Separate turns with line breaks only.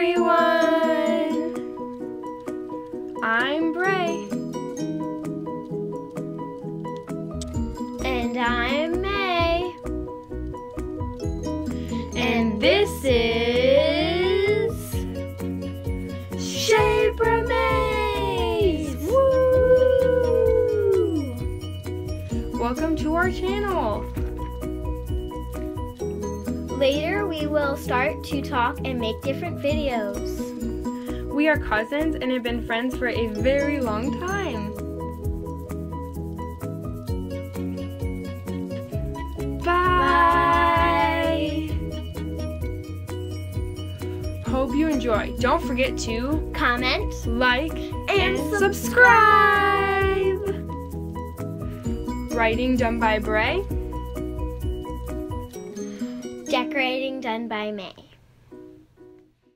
everyone! I'm Bray.
And I'm May.
And this is Shape Remaze! Woo! Welcome to our channel.
Later we will start to talk and make different videos.
We are cousins and have been friends for a very long time. Bye! Hope you enjoy. Don't forget to
Comment,
like, and
and
subscribe! Writing done by Bray.
decorating done by May.